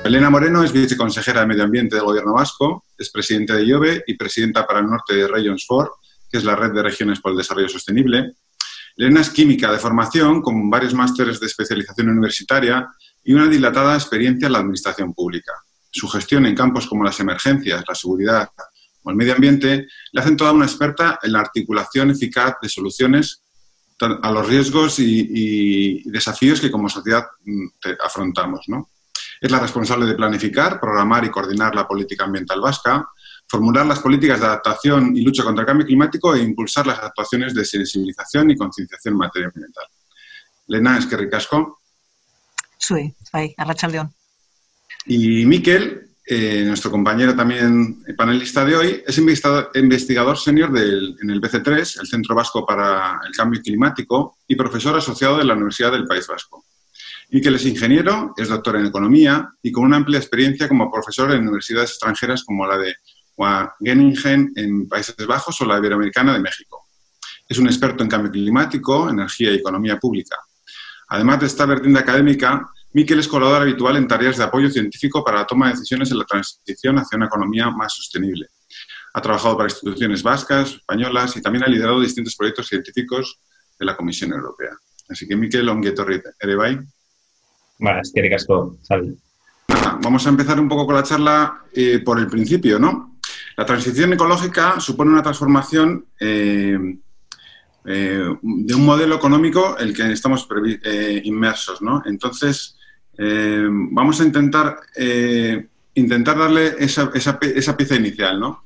Elena Moreno es viceconsejera de Medio Ambiente del Gobierno vasco, es presidenta de IOBE y presidenta para el norte de Regions 4, que es la red de regiones por el desarrollo sostenible. Elena es química de formación, con varios másteres de especialización universitaria y una dilatada experiencia en la administración pública. Su gestión en campos como las emergencias, la seguridad o el medio ambiente le hacen toda una experta en la articulación eficaz de soluciones a los riesgos y desafíos que como sociedad afrontamos, ¿no? Es la responsable de planificar, programar y coordinar la política ambiental vasca, formular las políticas de adaptación y lucha contra el cambio climático e impulsar las actuaciones de sensibilización y concienciación en materia ambiental. Elena, eskerrik asko. Sí, bai, arratsaldeon. Y Mikel, nuestro compañero también panelista de hoy, es investigador senior en el BC3, el Centro Vasco para el Cambio Climático, y profesor asociado de la Universidad del País Vasco. Mikel es ingeniero, es doctor en Economía y con una amplia experiencia como profesor en universidades extranjeras como la de Wageningen en Países Bajos o la Iberoamericana de México. Es un experto en cambio climático, energía y economía pública. Además de esta vertiente académica, Mikel es colaborador habitual en tareas de apoyo científico para la toma de decisiones en la transición hacia una economía más sostenible. Ha trabajado para instituciones vascas, españolas y también ha liderado distintos proyectos científicos de la Comisión Europea. Así que, Mikel, ongi etorri ere bai. Bueno, eskerrik asko, Xavi. Vamos a empezar un poco con la charla por el principio, ¿no? La transición ecológica supone una transformación de un modelo económico en el que estamos inmersos, ¿no? Entonces, vamos a intentar darle esa pieza inicial, ¿no?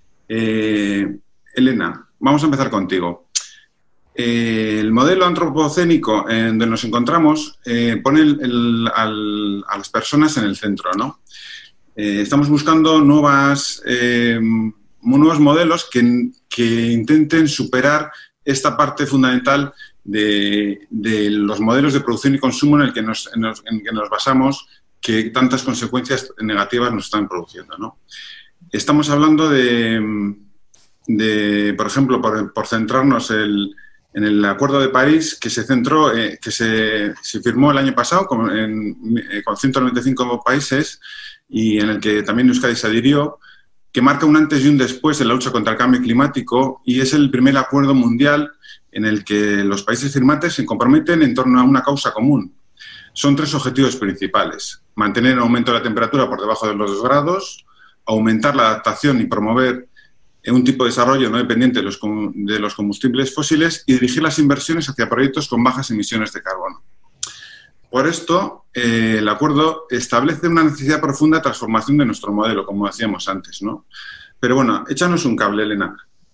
Elena, vamos a empezar contigo. El modelo antropocénico en donde nos encontramos pone a las personas en el centro, ¿no? Estamos buscando nuevos modelos que intenten superar esta parte fundamental de los modelos de producción y consumo en el que nos basamos, que tantas consecuencias negativas nos están produciendo, ¿no? Estamos hablando por ejemplo, por centrarnos en el Acuerdo de París, que se firmó el año pasado con 195 países y en el que también Euskadi se adhirió, que marca un antes y un después en la lucha contra el cambio climático y es el primer acuerdo mundial en el que los países firmantes se comprometen en torno a una causa común. Son 3 objetivos principales: mantener el aumento de la temperatura por debajo de los 2 grados, aumentar la adaptación y promover un tipo de desarrollo no dependiente de los combustibles fósiles y dirigir las inversiones hacia proyectos con bajas emisiones de carbono. Por esto, el acuerdo establece una necesidad profunda de transformación de nuestro modelo, como decíamos antes, ¿no? Pero bueno, échanos un cable, Elena.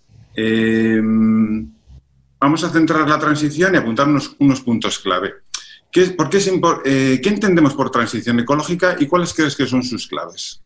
Vamos a centrar la transición y apuntarnos unos puntos clave. ¿Qué entendemos por transición ecológica y cuáles crees que son sus claves?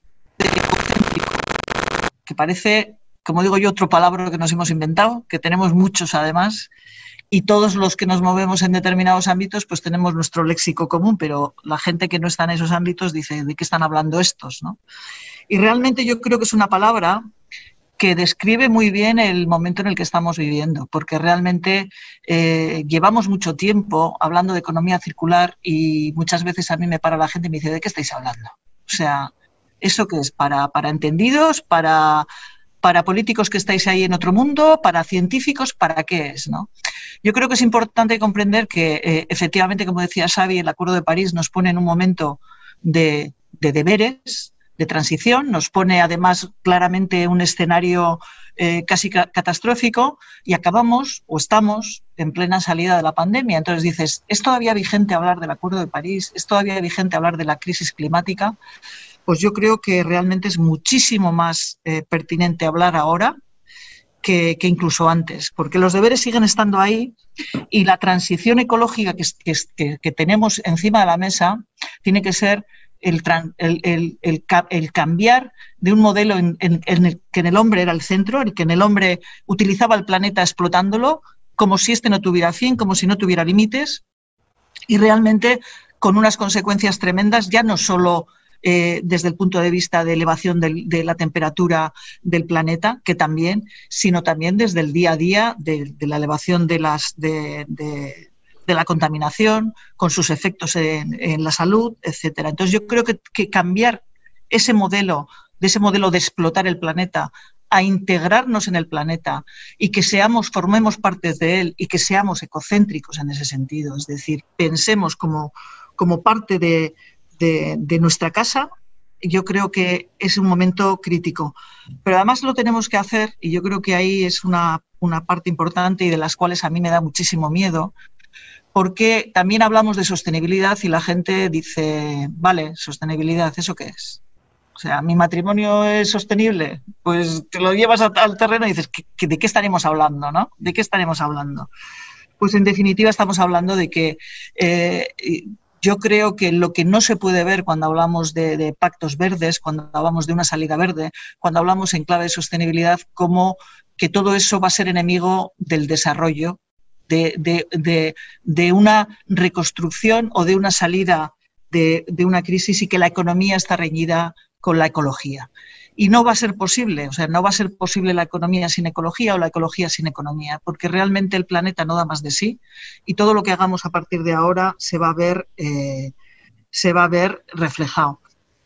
Que parece, como digo yo, otro palabra que nos hemos inventado, que tenemos muchos además, y todos los que nos movemos en determinados ámbitos pues tenemos nuestro léxico común, pero la gente que no está en esos ámbitos dice, ¿de qué están hablando estos?, ¿no? Y realmente yo creo que es una palabra que describe muy bien el momento en el que estamos viviendo, porque realmente llevamos mucho tiempo hablando de economía circular y muchas veces a mí me para la gente y me dice, ¿de qué estáis hablando? O sea, ¿eso qué es? ¿Para entendidos? ¿Para políticos que estáis ahí en otro mundo? ¿Para científicos? ¿Para qué es?, ¿no? Yo creo que es importante comprender que, efectivamente, como decía Xavi, el Acuerdo de París nos pone en un momento de deberes, de transición, nos pone además claramente un escenario casi catastrófico y acabamos o estamos en plena salida de la pandemia. Entonces dices, ¿es todavía vigente hablar del Acuerdo de París? ¿Es todavía vigente hablar de la crisis climática? Pues yo creo que realmente es muchísimo más pertinente hablar ahora que incluso antes, porque los deberes siguen estando ahí y la transición ecológica que tenemos encima de la mesa tiene que ser el cambiar de un modelo en el que el hombre era el centro, en el que el hombre utilizaba el planeta explotándolo, como si este no tuviera fin, como si no tuviera límites, y realmente con unas consecuencias tremendas, ya no solo desde el punto de vista de elevación de la temperatura del planeta, que también, sino también desde el día a día de la elevación de de la contaminación, con sus efectos en la salud, etcétera. Entonces yo creo que cambiar ese modelo de explotar el planeta a integrarnos en el planeta y que formemos parte de él y que seamos ecocéntricos en ese sentido, es decir, pensemos como parte de nuestra casa, yo creo que es un momento crítico. Pero además lo tenemos que hacer, y yo creo que ahí es una parte importante y de las cuales a mí me da muchísimo miedo, porque también hablamos de sostenibilidad y la gente dice, vale, sostenibilidad, ¿eso qué es? O sea, ¿mi matrimonio es sostenible? Pues te lo llevas al terreno y dices, ¿de qué estaremos hablando, no? ¿De qué estaremos hablando? Pues en definitiva estamos hablando de que yo creo que lo que no se puede ver cuando hablamos de pactos verdes, cuando hablamos de una salida verde, cuando hablamos en clave de sostenibilidad, como que todo eso va a ser enemigo del desarrollo, de una reconstrucción o de una salida de una crisis, y que la economía está reñida con la ecología. Y no va a ser posible, o sea, no va a ser posible la economía sin ecología o la ecología sin economía, porque realmente el planeta no da más de sí y todo lo que hagamos a partir de ahora se va a ver reflejado.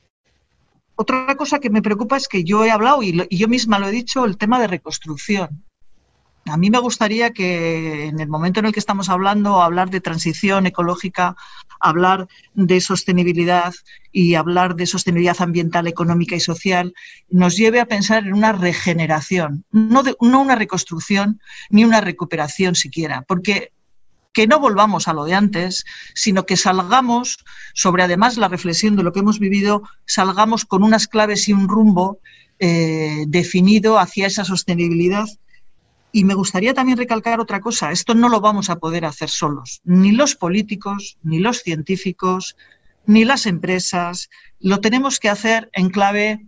Otra cosa que me preocupa es que yo he hablado, y yo misma lo he dicho, el tema de reconstrucción. A mí me gustaría que en el momento en el que estamos hablando, hablar de transición ecológica, hablar de sostenibilidad y hablar de sostenibilidad ambiental, económica y social, nos lleve a pensar en una regeneración, no una reconstrucción ni una recuperación siquiera, porque que no volvamos a lo de antes, sino que salgamos, sobre además la reflexión de lo que hemos vivido, salgamos con unas claves y un rumbo definido hacia esa sostenibilidad. Y me gustaría también recalcar otra cosa, esto no lo vamos a poder hacer solos, ni los políticos, ni los científicos, ni las empresas, lo tenemos que hacer en clave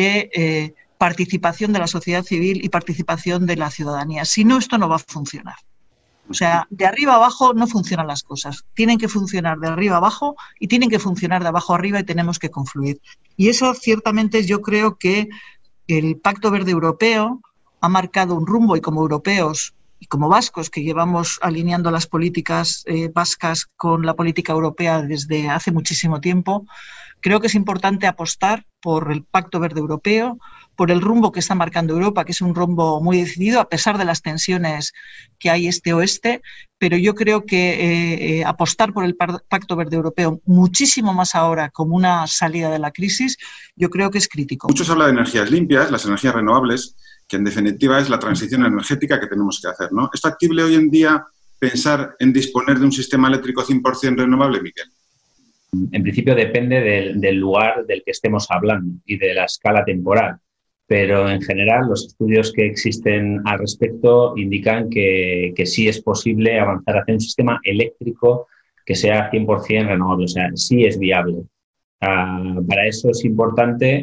de participación de la sociedad civil y participación de la ciudadanía, si no, esto no va a funcionar. O sea, de arriba a abajo no funcionan las cosas, tienen que funcionar de arriba a abajo y tienen que funcionar de abajo a arriba y tenemos que confluir. Y eso ciertamente yo creo que el Pacto Verde Europeo ha marcado un rumbo, y como europeos y como vascos que llevamos alineando las políticas vascas con la política europea desde hace muchísimo tiempo, creo que es importante apostar por el Pacto Verde Europeo, por el rumbo que está marcando Europa, que es un rumbo muy decidido a pesar de las tensiones que hay este-oeste, pero yo creo que apostar por el Pacto Verde Europeo muchísimo más ahora como una salida de la crisis, yo creo que es crítico. Muchos hablan de energías limpias, las energías renovables, que en definitiva es la transición energética que tenemos que hacer, ¿no? ¿Es factible hoy en día pensar en disponer de un sistema eléctrico 100% renovable, Miquel? En principio depende del lugar del que estemos hablando y de la escala temporal, pero en general los estudios que existen al respecto indican que sí es posible avanzar hacia un sistema eléctrico que sea 100% renovable, o sea, sí es viable. Para eso es importante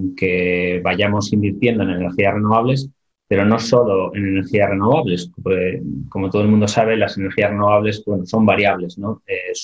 que vayamos invirtiendo en energías renovables, pero no solo en energías renovables. Como todo el mundo sabe, las energías renovables son variables, ¿no?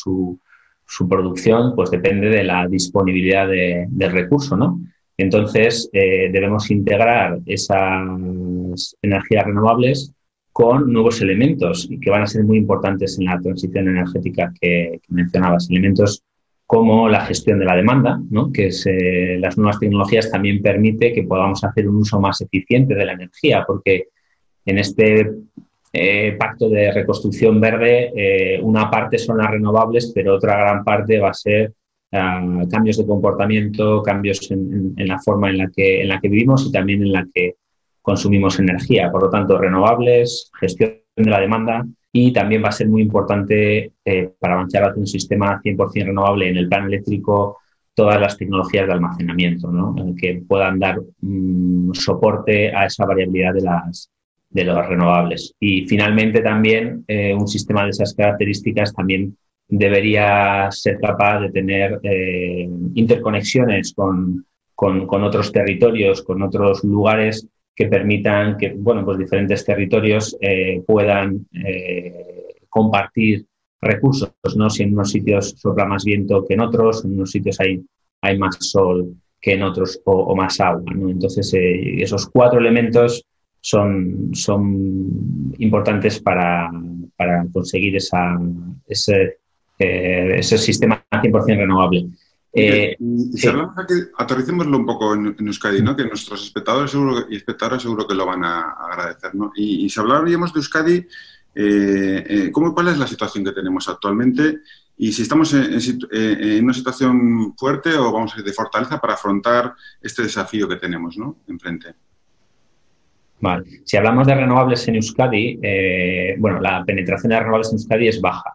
Su producción pues depende de la disponibilidad del recurso, ¿no? Entonces, debemos integrar esas energías renovables con nuevos elementos que van a ser muy importantes en la transición energética que mencionabas. Elementos como la gestión de la demanda, ¿no? Que las nuevas tecnologías también permite que podamos hacer un uso más eficiente de la energía, porque en este pacto de reconstrucción verde una parte son las renovables, pero otra gran parte va a ser cambios de comportamiento, cambios en la forma en la que vivimos y también en la que consumimos energía. Por lo tanto, renovables, gestión de la demanda. Y también va a ser muy importante para avanzar hacia un sistema 100% renovable en el plan eléctrico, todas las tecnologías de almacenamiento, ¿no? Que puedan dar soporte a esa variabilidad de los renovables. Y finalmente también un sistema de esas características también debería ser capaz de tener interconexiones con otros territorios, con otros lugares que permitan que, bueno, pues diferentes territorios puedan compartir recursos, ¿no? Si en unos sitios sopla más viento que en otros, en unos sitios hay más sol que en otros o más agua, ¿no? Entonces, esos 4 elementos son importantes para conseguir ese sistema 100% renovable. Si hablamos aquí, aterricémoslo un poco en Euskadi, ¿no? Que nuestros espectadores y espectadoras seguro que lo van a agradecer, ¿no? Y si hablaríamos de Euskadi, ¿cuál es la situación que tenemos actualmente? Y si estamos en una situación fuerte o vamos a ir de fortaleza para afrontar este desafío que tenemos, ¿no?, enfrente. Vale. Si hablamos de renovables en Euskadi, bueno, la penetración de renovables en Euskadi es baja.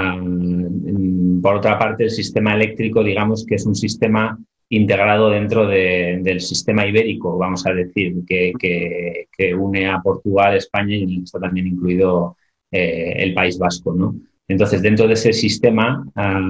Por otra parte, el sistema eléctrico, digamos que es un sistema integrado dentro del sistema ibérico, vamos a decir, que une a Portugal, España y está también incluido el País Vasco, ¿no? Entonces, dentro de ese sistema,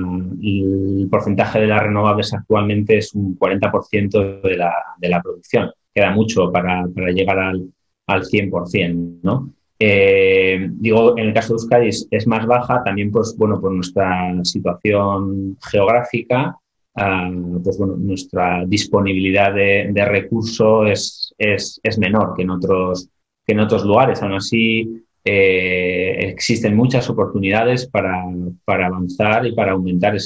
el porcentaje de las renovables actualmente es un 40% de la producción. Queda mucho para llegar al 100%, ¿no? Digo, en el caso de Euskadi es más baja, también pues, bueno, por nuestra situación geográfica, pues, bueno, nuestra disponibilidad de recursos es menor que en otros lugares. Aún así, existen muchas oportunidades para avanzar y para aumentar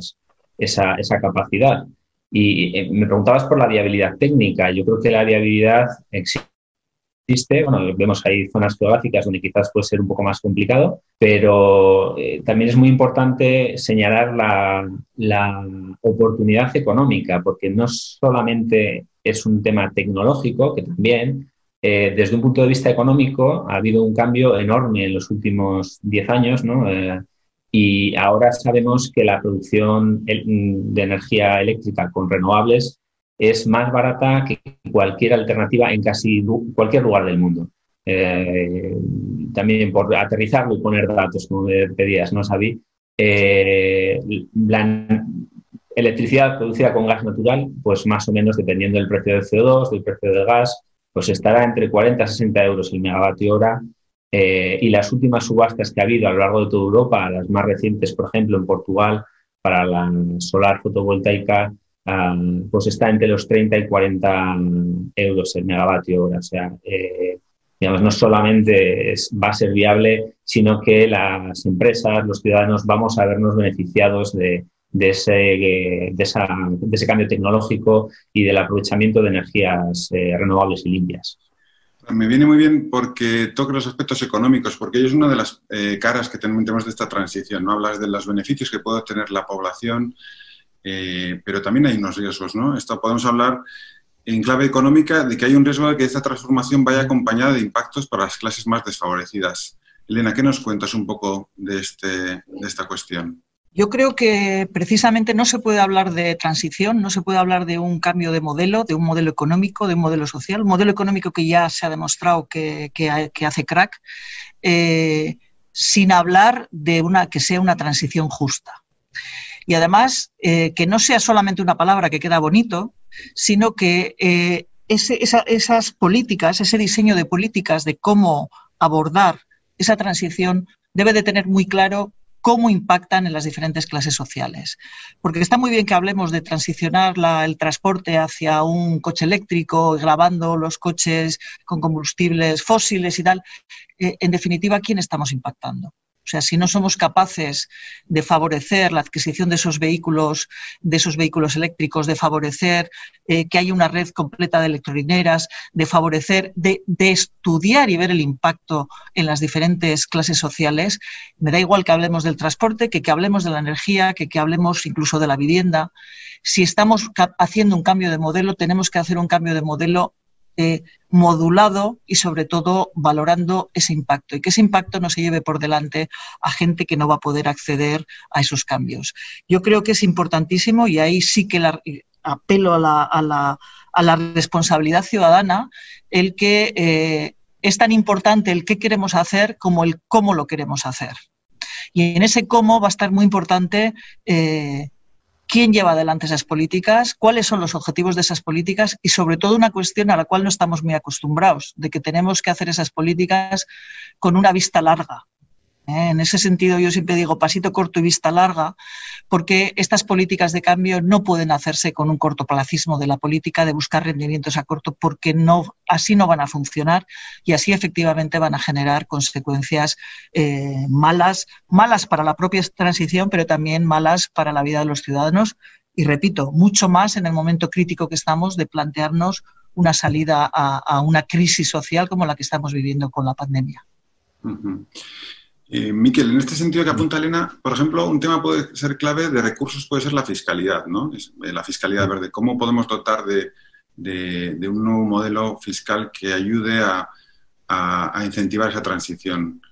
esa capacidad. Y me preguntabas por la viabilidad técnica. Yo creo que la viabilidad existe. Bueno, vemos que hay zonas geográficas donde quizás puede ser un poco más complicado, pero también es muy importante señalar la oportunidad económica, porque no solamente es un tema tecnológico, que también, desde un punto de vista económico, ha habido un cambio enorme en los últimos 10 años, ¿no? Y ahora sabemos que la producción de energía eléctrica con renovables es más barata que cualquier alternativa en casi cualquier lugar del mundo. También por aterrizarlo y poner datos, como me pedías, ¿no, Xavi? La electricidad producida con gas natural, pues más o menos, dependiendo del precio del CO2, del precio del gas, pues estará entre 40 a 60 euros el megavatio hora. Y las últimas subastas que ha habido a lo largo de toda Europa, las más recientes, por ejemplo, en Portugal, para la solar fotovoltaica, pues está entre los 30 y 40 euros el megavatio hora. O sea, digamos, no solamente va a ser viable, sino que las empresas, los ciudadanos, vamos a vernos beneficiados de ese cambio tecnológico y del aprovechamiento de energías renovables y limpias. Me viene muy bien porque toca los aspectos económicos, porque ello es una de las caras que tenemos de esta transición, ¿no? Hablas de los beneficios que puede tener la población, pero también hay unos riesgos, ¿no? Esto podemos hablar en clave económica de que hay un riesgo de que esta transformación vaya acompañada de impactos para las clases más desfavorecidas. Elena, ¿qué nos cuentas un poco de esta cuestión? Yo creo que precisamente no se puede hablar de transición, no se puede hablar de un cambio de un modelo económico, de un modelo social, un modelo económico que ya se ha demostrado que hace crack, sin hablar de que sea una transición justa. Y además, que no sea solamente una palabra que queda bonito, sino que esas políticas, ese diseño de políticas de cómo abordar esa transición debe de tener muy claro cómo impactan en las diferentes clases sociales. Porque está muy bien que hablemos de transicionar el transporte hacia un coche eléctrico, grabando los coches con combustibles fósiles y tal. En definitiva, ¿a quién estamos impactando? O sea, si no somos capaces de favorecer la adquisición de esos vehículos eléctricos, de favorecer que haya una red completa de electrolineras, de favorecer, de estudiar y ver el impacto en las diferentes clases sociales, me da igual que hablemos del transporte, que hablemos de la energía, que hablemos incluso de la vivienda. Si estamos haciendo un cambio de modelo, tenemos que hacer un cambio de modelo modulado y sobre todo valorando ese impacto y que ese impacto no se lleve por delante a gente que no va a poder acceder a esos cambios. Yo creo que es importantísimo y ahí sí que apelo a la responsabilidad ciudadana, el que es tan importante el qué queremos hacer como el cómo lo queremos hacer. Y en ese cómo va a estar muy importante quién lleva adelante esas políticas, cuáles son los objetivos de esas políticas y sobre todo una cuestión a la cual no estamos muy acostumbrados, de que tenemos que hacer esas políticas con una vista larga. En ese sentido, yo siempre digo pasito corto y vista larga, porque estas políticas de cambio no pueden hacerse con un cortoplacismo de la política, de buscar rendimientos a corto, porque no, así no van a funcionar y así efectivamente van a generar consecuencias malas para la propia transición, pero también malas para la vida de los ciudadanos. Y repito, mucho más en el momento crítico que estamos de plantearnos una salida a una crisis social como la que estamos viviendo con la pandemia. Uh-huh. Miquel, en este sentido que apunta Elena, por ejemplo, un tema puede ser clave de recursos, puede ser la fiscalidad, ¿no? La fiscalidad verde. ¿Cómo podemos dotar de un nuevo modelo fiscal que ayude a incentivar esa transición?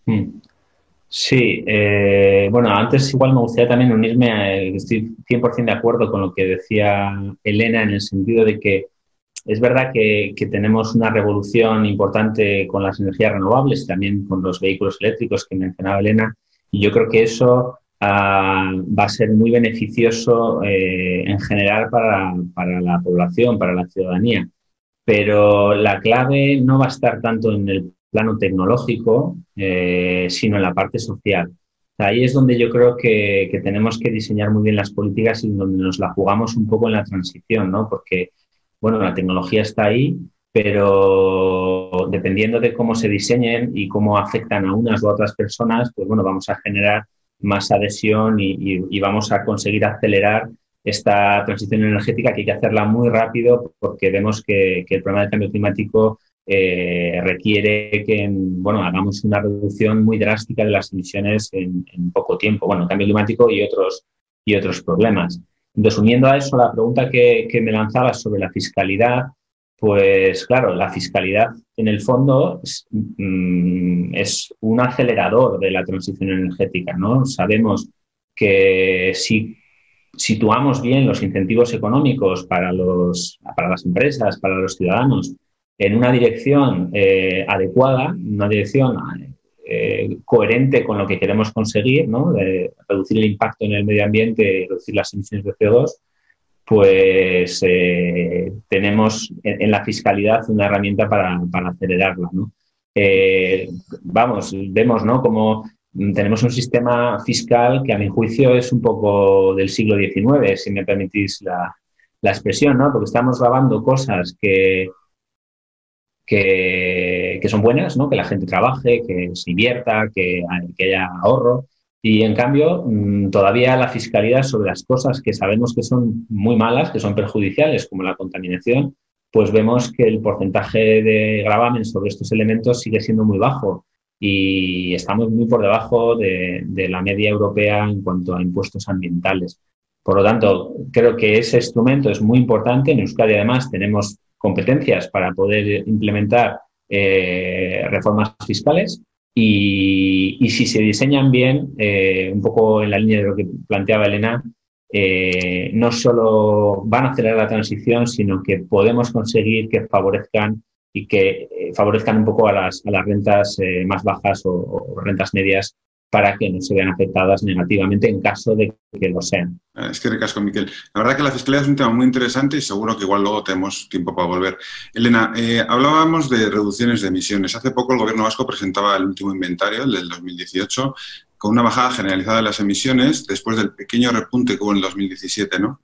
Sí, bueno, antes igual me gustaría también unirme, estoy 100% de acuerdo con lo que decía Elena, en el sentido de que es verdad que tenemos una revolución importante con las energías renovables y también con los vehículos eléctricos que mencionaba Elena, y yo creo que eso va a ser muy beneficioso en general para la población, para la ciudadanía. Pero la clave no va a estar tanto en el plano tecnológico, sino en la parte social. Ahí es donde yo creo que tenemos que diseñar muy bien las políticas y donde nos la jugamos un poco en la transición, ¿no? Porque bueno, la tecnología está ahí, pero dependiendo de cómo se diseñen y cómo afectan a unas u otras personas, pues bueno, vamos a generar más adhesión y vamos a conseguir acelerar esta transición energética, que hay que hacerla muy rápido porque vemos que el problema del cambio climático requiere que bueno, hagamos una reducción muy drástica de las emisiones en poco tiempo. Bueno, cambio climático y otros problemas. Entonces, uniendo a eso la pregunta que me lanzabas sobre la fiscalidad, pues claro, la fiscalidad en el fondo es un acelerador de la transición energética, ¿no? Sabemos que si situamos bien los incentivos económicos para las empresas, para los ciudadanos, en una dirección adecuada, una dirección coherente con lo que queremos conseguir, ¿no? De reducir el impacto en el medio ambiente y reducir las emisiones de CO2, pues tenemos en la fiscalidad una herramienta para acelerarla, ¿no? Vemos, ¿no?, como tenemos un sistema fiscal que a mi juicio es un poco del siglo XIX, si me permitís la expresión, ¿no? Porque estamos grabando cosas que son buenas, ¿no? Que la gente trabaje, que se invierta, que haya ahorro. Y, en cambio, todavía la fiscalidad sobre las cosas que sabemos que son muy malas, que son perjudiciales, como la contaminación, pues vemos que el porcentaje de gravamen sobre estos elementos sigue siendo muy bajo y estamos muy por debajo de la media europea en cuanto a impuestos ambientales. Por lo tanto, creo que ese instrumento es muy importante. En Euskadi, además, tenemos competencias para poder implementar reformas fiscales y si se diseñan bien, un poco en la línea de lo que planteaba Elena, no solo van a acelerar la transición, sino que podemos conseguir que favorezcan un poco a las rentas más bajas o rentas medias, para que no se vean afectadas negativamente en caso de que lo sean. Es que ricasco, Miquel. La verdad que la fiscalidad es un tema muy interesante y seguro que igual luego tenemos tiempo para volver. Elena, hablábamos de reducciones de emisiones. Hace poco el Gobierno vasco presentaba el último inventario, el del 2018, con una bajada generalizada de las emisiones después del pequeño repunte que hubo en el 2017, ¿no?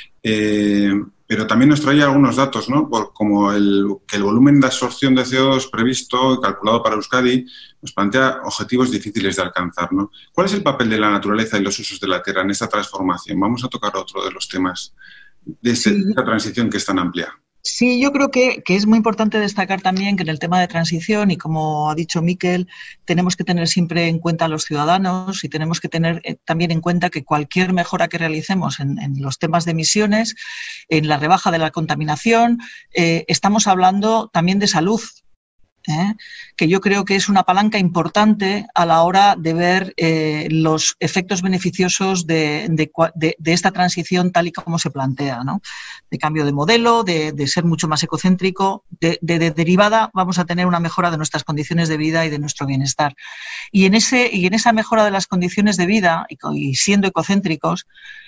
Pero también nos traía algunos datos, ¿no? Como que el volumen de absorción de CO2 previsto y calculado para Euskadi nos plantea objetivos difíciles de alcanzar, ¿no? ¿Cuál es el papel de la naturaleza y los usos de la tierra en esta transformación? Vamos a tocar otro de los temas de esta transición que es tan amplia. Sí, yo creo que es muy importante destacar también que en el tema de transición, y como ha dicho Miquel, tenemos que tener siempre en cuenta a los ciudadanos y tenemos que tener también en cuenta que cualquier mejora que realicemos en los temas de emisiones, en la rebaja de la contaminación, estamos hablando también de salud, que yo creo que es una palanca importante a la hora de ver los efectos beneficiosos de esta transición tal y como se plantea, ¿no? De cambio de modelo, de ser mucho más ecocéntrico, de derivada vamos a tener una mejora de nuestras condiciones de vida y de nuestro bienestar. Y en esa mejora de las condiciones de vida, y siendo ecocéntricos,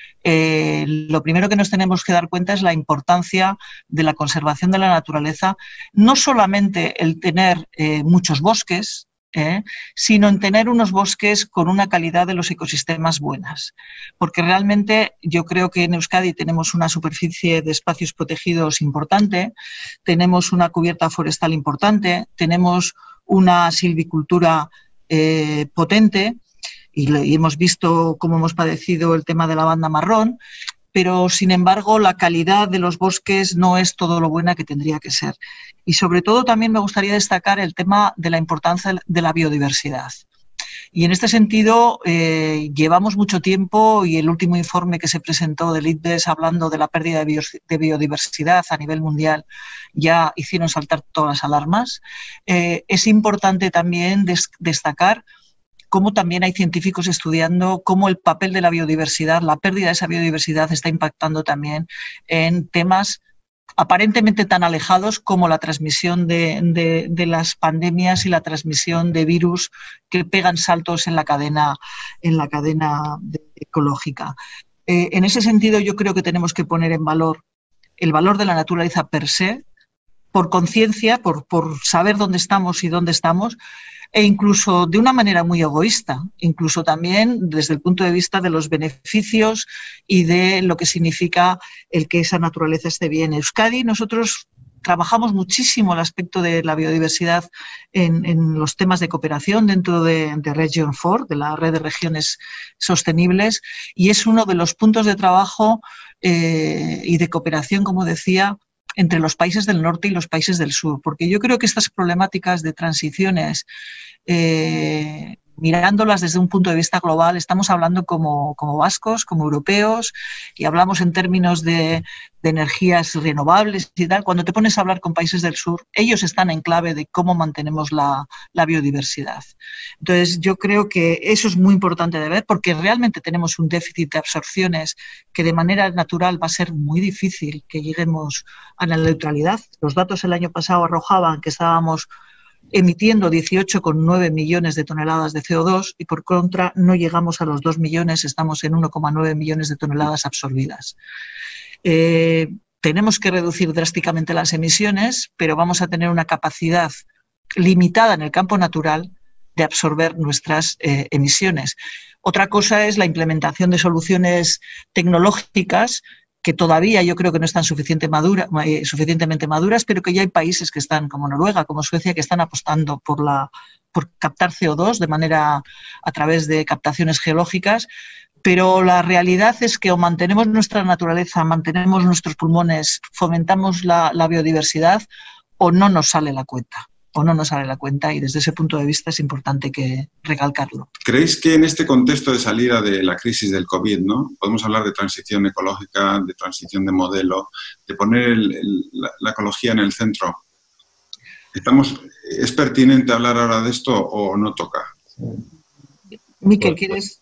lo primero que nos tenemos que dar cuenta es la importancia de la conservación de la naturaleza, no solamente el tener muchos bosques, sino en tener unos bosques con una calidad de los ecosistemas buenas. Porque realmente yo creo que en Euskadi tenemos una superficie de espacios protegidos importante, tenemos una cubierta forestal importante, tenemos una silvicultura potente y hemos visto cómo hemos padecido el tema de la banda marrón, pero sin embargo la calidad de los bosques no es todo lo buena que tendría que ser. Y sobre todo también me gustaría destacar el tema de la importancia de la biodiversidad. Y en este sentido llevamos mucho tiempo y el último informe que se presentó del IPBES hablando de la pérdida de biodiversidad a nivel mundial ya hicieron saltar todas las alarmas. Es importante también destacar cómo también hay científicos estudiando cómo el papel de la biodiversidad, la pérdida de esa biodiversidad está impactando también en temas aparentemente tan alejados como la transmisión de las pandemias y la transmisión de virus que pegan saltos en la cadena ecológica. En ese sentido, yo creo que tenemos que poner en valor el valor de la naturaleza per se, por conciencia, por saber dónde estamos y dónde estamos, e incluso de una manera muy egoísta, incluso también desde el punto de vista de los beneficios y de lo que significa el que esa naturaleza esté bien. En Euskadi nosotros trabajamos muchísimo el aspecto de la biodiversidad en los temas de cooperación dentro de Region 4, de la red de regiones sostenibles, y es uno de los puntos de trabajo y de cooperación, como decía, entre los países del norte y los países del sur, porque yo creo que estas problemáticas de transiciones, mirándolas desde un punto de vista global, estamos hablando como vascos, como europeos, y hablamos en términos de energías renovables y tal. Cuando te pones a hablar con países del sur, ellos están en clave de cómo mantenemos la biodiversidad. Entonces, yo creo que eso es muy importante de ver, porque realmente tenemos un déficit de absorciones que de manera natural va a ser muy difícil que lleguemos a la neutralidad. Los datos el año pasado arrojaban que estábamos emitiendo 18,9 millones de toneladas de CO2 y por contra no llegamos a los 2 millones, estamos en 1,9 millones de toneladas absorbidas. Tenemos que reducir drásticamente las emisiones, pero vamos a tener una capacidad limitada en el campo natural de absorber nuestras emisiones. Otra cosa es la implementación de soluciones tecnológicas que todavía yo creo que no están suficientemente maduras, pero que ya hay países que están, como Noruega, como Suecia, que están apostando por captar CO2 de manera a través de captaciones geológicas, pero la realidad es que o mantenemos nuestra naturaleza, mantenemos nuestros pulmones, fomentamos la biodiversidad, o no nos sale la cuenta. Y desde ese punto de vista es importante recalcarlo. ¿Creéis que en este contexto de salida de la crisis del COVID, ¿no? Podemos hablar de transición ecológica, de transición de modelo, de poner la ecología en el centro? ¿Es pertinente hablar ahora de esto o no toca? Miquel, ¿quieres?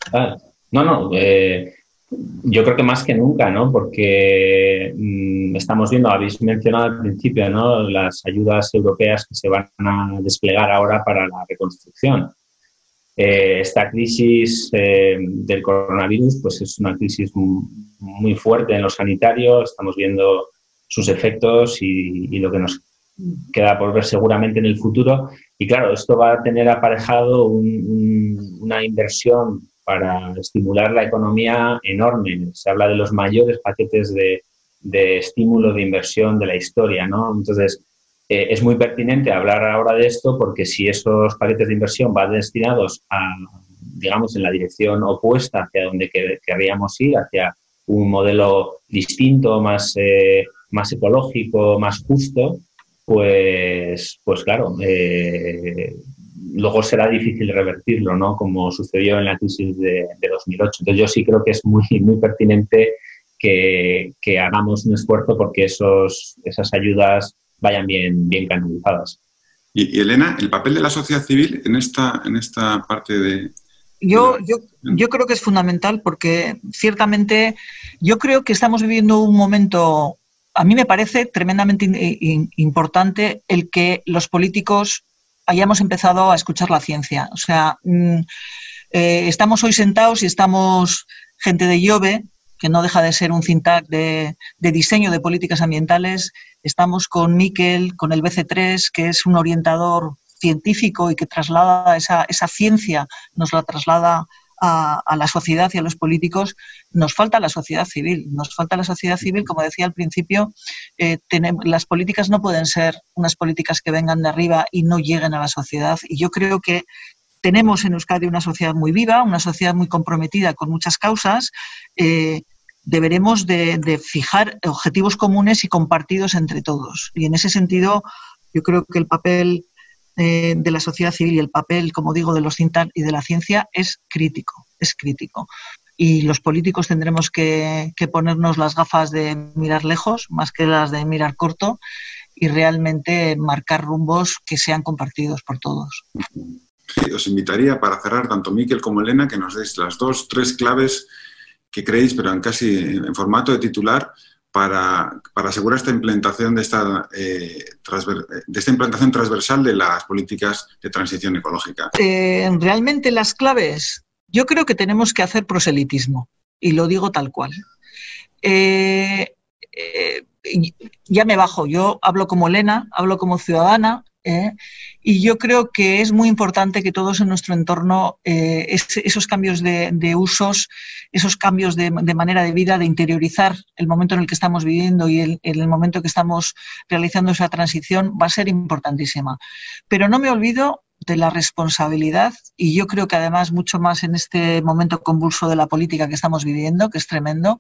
Yo creo que más que nunca, ¿no? Porque estamos viendo, habéis mencionado al principio, ¿no?, las ayudas europeas que se van a desplegar ahora para la reconstrucción. Esta crisis del coronavirus pues es una crisis muy fuerte en lo sanitario, estamos viendo sus efectos y lo que nos queda por ver seguramente en el futuro. Y claro, esto va a tener aparejado una inversión para estimular la economía enorme. Se habla de los mayores paquetes de estímulo de inversión de la historia, ¿no? Entonces, es muy pertinente hablar ahora de esto porque si esos paquetes de inversión van destinados a, digamos, en la dirección opuesta hacia donde querríamos ir, hacia un modelo distinto, más ecológico, más justo, pues claro, luego será difícil revertirlo, ¿no?, como sucedió en la crisis de 2008. Entonces yo sí creo que es muy pertinente que hagamos un esfuerzo porque esas ayudas vayan bien canalizadas. Y Elena, ¿el papel de la sociedad civil en esta parte de...? Yo creo que es fundamental porque ciertamente yo creo que estamos viviendo un momento, a mí me parece tremendamente importante el que los políticos hayamos empezado a escuchar la ciencia. O sea, estamos hoy sentados y estamos gente de IOBE, que no deja de ser un think tank de diseño de políticas ambientales. Estamos con Miquel, con el BC3, que es un orientador científico y que traslada esa ciencia, nos la traslada a la sociedad y a los políticos, nos falta la sociedad civil. Nos falta la sociedad civil, como decía al principio, las políticas no pueden ser unas políticas que vengan de arriba y no lleguen a la sociedad. Y yo creo que tenemos en Euskadi una sociedad muy viva, una sociedad muy comprometida con muchas causas. Deberemos de fijar objetivos comunes y compartidos entre todos. Y en ese sentido, yo creo que el papel de la sociedad civil y el papel, como digo, de los think tanks y de la ciencia es crítico, es crítico. Y los políticos tendremos que ponernos las gafas de mirar lejos más que las de mirar corto y realmente marcar rumbos que sean compartidos por todos. Sí, os invitaría para cerrar, tanto Mikel como Elena, que nos deis las 2, 3 claves que creéis, pero en formato de titular, para asegurar esta implantación de esta implantación transversal de las políticas de transición ecológica. Realmente las claves, yo creo que tenemos que hacer proselitismo, y lo digo tal cual. Ya me bajo, yo hablo como Elena, hablo como ciudadana, y yo creo que es muy importante que todos en nuestro entorno, esos cambios de usos, esos cambios de manera de vida, de interiorizar el momento en el que estamos viviendo y en el momento que estamos realizando esa transición, va a ser importantísima. Pero no me olvido de la responsabilidad, y yo creo que además mucho más en este momento convulso de la política que estamos viviendo, que es tremendo,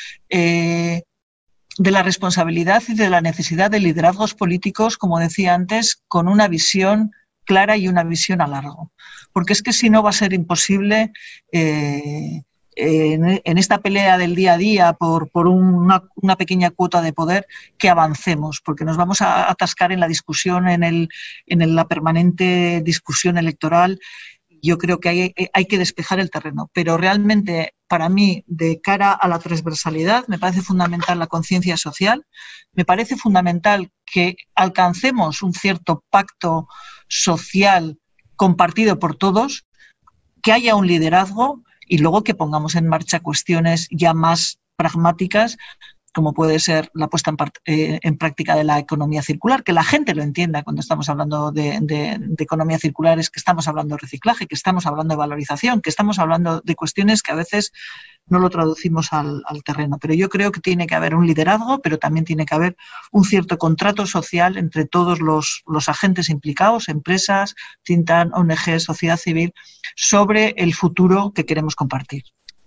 de la responsabilidad y de la necesidad de liderazgos políticos, como decía antes, con una visión clara y una visión a largo. Porque es que si no va a ser imposible en esta pelea del día a día por una pequeña cuota de poder que avancemos, porque nos vamos a atascar en la discusión, en la permanente discusión electoral. Yo creo que hay que despejar el terreno, pero realmente para mí, de cara a la transversalidad, me parece fundamental la conciencia social, me parece fundamental que alcancemos un cierto pacto social compartido por todos, que haya un liderazgo y luego que pongamos en marcha cuestiones ya más pragmáticas, como puede ser la puesta en práctica de la economía circular, que la gente lo entienda cuando estamos hablando de economía circular, es que estamos hablando de reciclaje, que estamos hablando de valorización, que estamos hablando de cuestiones que a veces no lo traducimos al terreno. Pero yo creo que tiene que haber un liderazgo, pero también tiene que haber un cierto contrato social entre todos los agentes implicados, empresas, think tanks, ONG, sociedad civil, sobre el futuro que queremos compartir.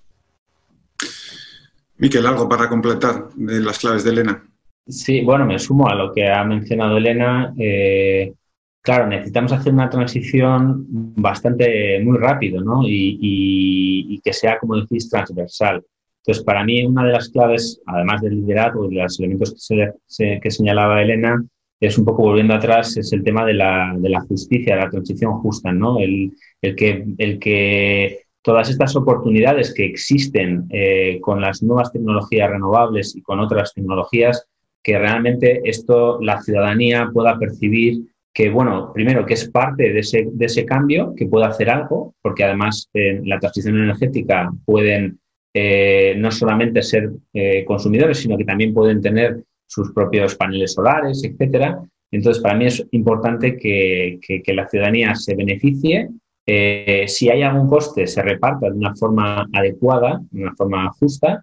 Mikel, ¿algo para completar de las claves de Elena? Sí, bueno, me sumo a lo que ha mencionado Elena. Claro, necesitamos hacer una transición muy rápido, ¿no? Y que sea, como decís, transversal. Entonces, para mí, una de las claves, además del liderazgo y de los elementos que señalaba Elena, es un poco volviendo atrás, es el tema de la justicia, de la transición justa, ¿no? El que todas estas oportunidades que existen con las nuevas tecnologías renovables y con otras tecnologías, que realmente la ciudadanía pueda percibir que, bueno, primero que es parte de ese cambio, que puede hacer algo, porque además la transición energética pueden no solamente ser consumidores, sino que también pueden tener sus propios paneles solares, etcétera. Entonces, para mí es importante que la ciudadanía se beneficie. Si hay algún coste, se reparta de una forma adecuada, de una forma justa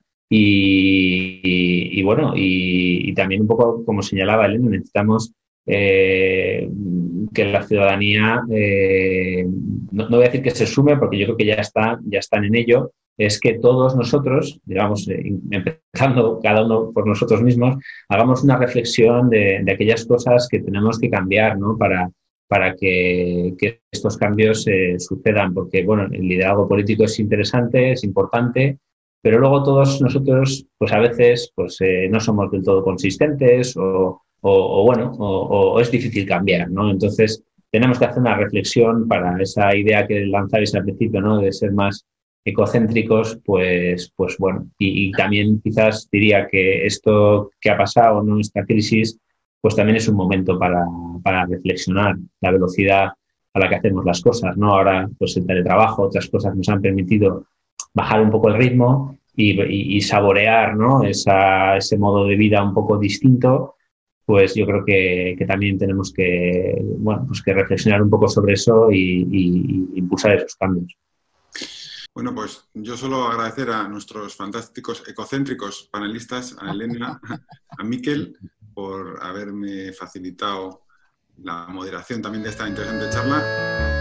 y también un poco, como señalaba Elena, necesitamos que la ciudadanía, no voy a decir que se sume porque yo creo que ya están en ello, es que todos nosotros, digamos, empezando cada uno por nosotros mismos, hagamos una reflexión de aquellas cosas que tenemos que cambiar, ¿no? Para que estos cambios sucedan, porque bueno, el liderazgo político es interesante, es importante, pero luego todos nosotros, pues a veces, pues no somos del todo consistentes o es difícil cambiar, ¿no? Entonces tenemos que hacer una reflexión para esa idea que lanzáis al principio, ¿no? De ser más ecocéntricos, pues bueno, y también quizás diría que esto que ha pasado, ¿no? Esta crisis, pues también es un momento para reflexionar la velocidad a la que hacemos las cosas, ¿no? Ahora, pues el teletrabajo, otras cosas nos han permitido bajar un poco el ritmo y saborear, ¿no? Ese modo de vida un poco distinto, pues yo creo que también tenemos que, bueno, pues que reflexionar un poco sobre eso y impulsar esos cambios. Bueno, pues yo solo agradecer a nuestros fantásticos ecocéntricos panelistas, a Elena, a Miquel, por haberme facilitado la moderación también de esta interesante charla.